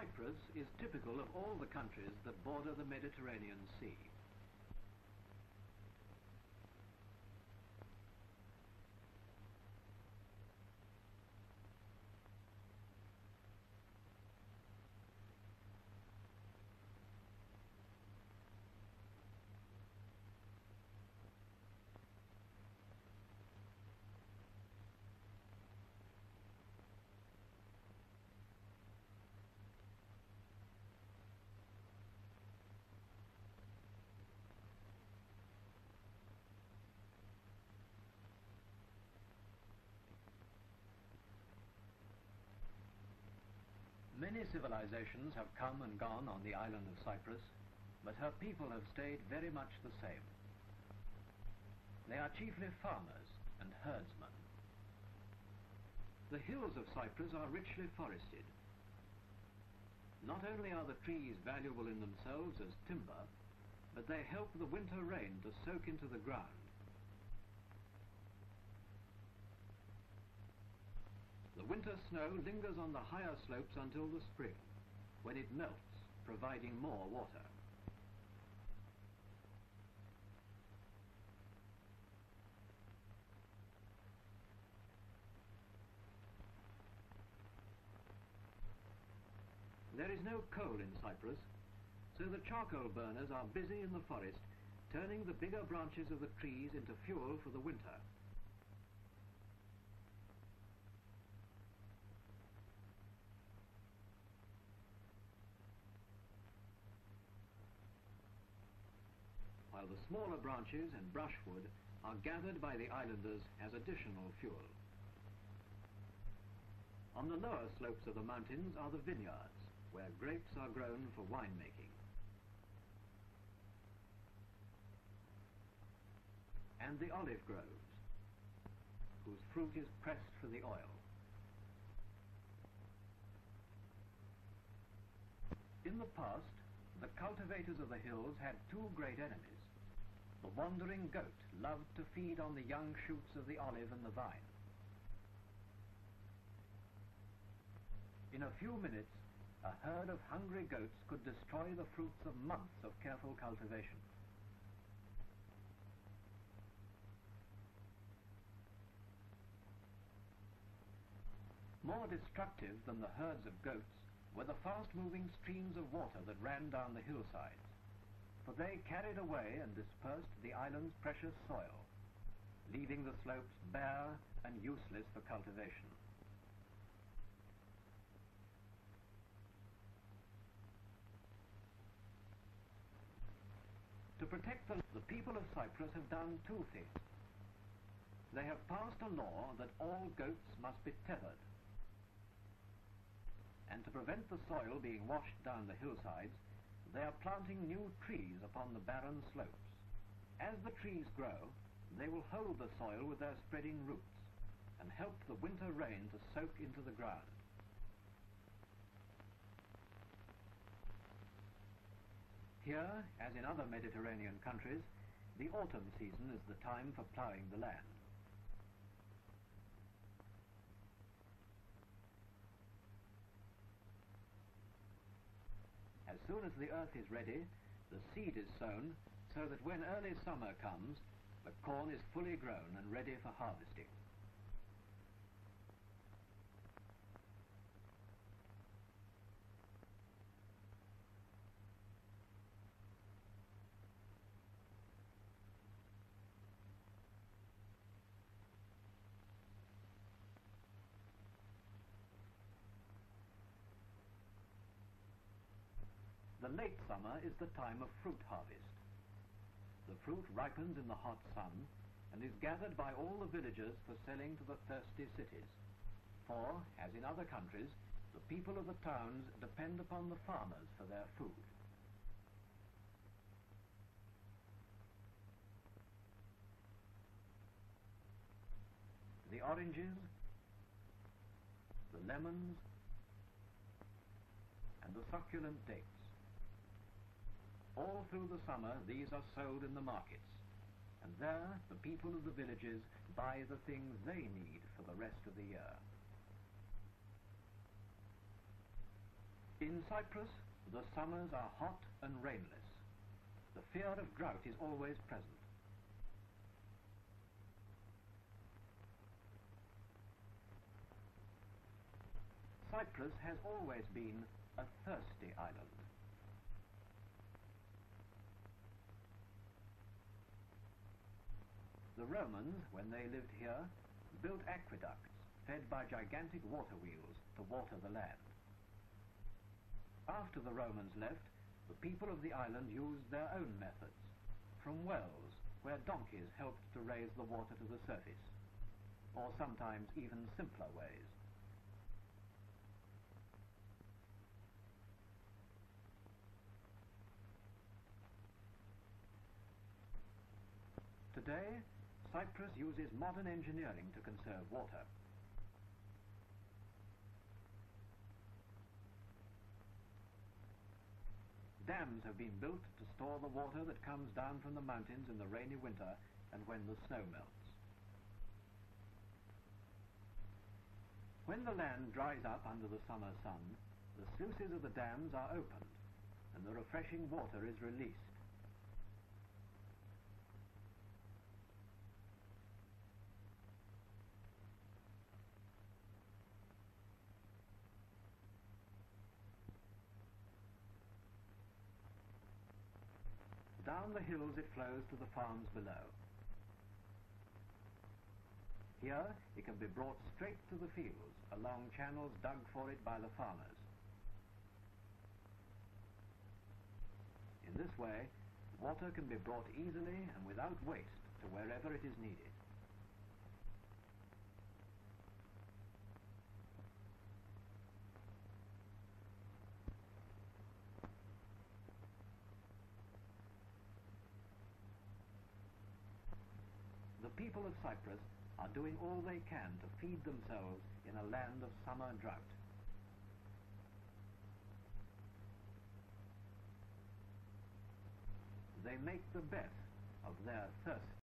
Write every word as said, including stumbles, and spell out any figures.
Cyprus is typical of all the countries that border the Mediterranean Sea. Many civilizations have come and gone on the island of Cyprus, but her people have stayed very much the same. They are chiefly farmers and herdsmen. The hills of Cyprus are richly forested. Not only are the trees valuable in themselves as timber, but they help the winter rain to soak into the ground. The winter snow lingers on the higher slopes until the spring, when it melts, providing more water. There is no coal in Cyprus, so the charcoal burners are busy in the forest, turning the bigger branches of the trees into fuel for the winter. While the smaller branches and brushwood are gathered by the islanders as additional fuel. On the lower slopes of the mountains are the vineyards, where grapes are grown for winemaking. And the olive groves, whose fruit is pressed for the oil. In the past, the cultivators of the hills had two great enemies. The wandering goat loved to feed on the young shoots of the olive and the vine. In a few minutes, a herd of hungry goats could destroy the fruits of months of careful cultivation. More destructive than the herds of goats were the fast-moving streams of water that ran down the hillsides, for they carried away and dispersed the island's precious soil, leaving the slopes bare and useless for cultivation. To protect the, the people of Cyprus have done two things. They have passed a law that all goats must be tethered. And to prevent the soil being washed down the hillsides, they are planting new trees upon the barren slopes. As the trees grow, they will hold the soil with their spreading roots and help the winter rain to soak into the ground. Here, as in other Mediterranean countries, the autumn season is the time for ploughing the land. As soon as the earth is ready, the seed is sown so that when early summer comes, the corn is fully grown and ready for harvesting. The late summer is the time of fruit harvest. The fruit ripens in the hot sun and is gathered by all the villagers for selling to the thirsty cities. For, as in other countries, the people of the towns depend upon the farmers for their food. The oranges, the lemons, and the succulent dates. All through the summer these are sold in the markets, and there the people of the villages buy the things they need for the rest of the year. In Cyprus, the summers are hot and rainless. The fear of drought is always present. Cyprus has always been a thirsty island. The Romans, when they lived here, built aqueducts fed by gigantic water wheels to water the land. After the Romans left, the people of the island used their own methods, from wells where donkeys helped to raise the water to the surface, or sometimes even simpler ways. Today, Cyprus uses modern engineering to conserve water. Dams have been built to store the water that comes down from the mountains in the rainy winter and when the snow melts. When the land dries up under the summer sun, the sluices of the dams are opened and the refreshing water is released. Down the hills it flows to the farms below. Here it can be brought straight to the fields along channels dug for it by the farmers. In this way, water can be brought easily and without waste to wherever it is needed. The people of Cyprus are doing all they can to feed themselves in a land of summer drought. They make the best of their thirst.